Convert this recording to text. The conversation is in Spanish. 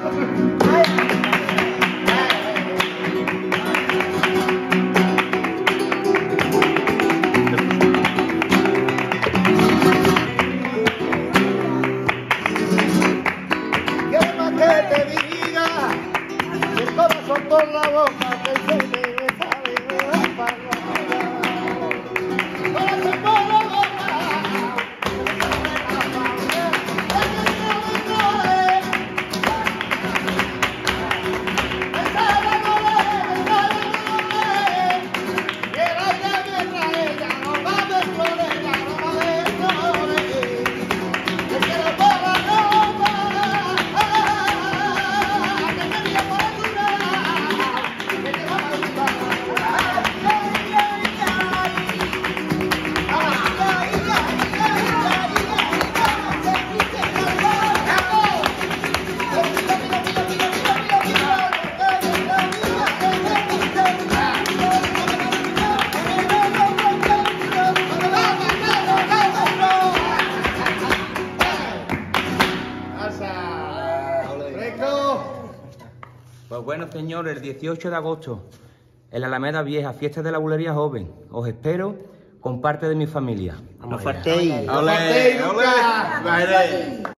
Por la boca que se me sale la palabra. Corazón por la boca. Pues bueno, señores, el 18 de agosto, en la Alameda Vieja, fiesta de la Bulería Joven. Os espero con parte de mi familia. No faltéis. ¡No faltéis nunca!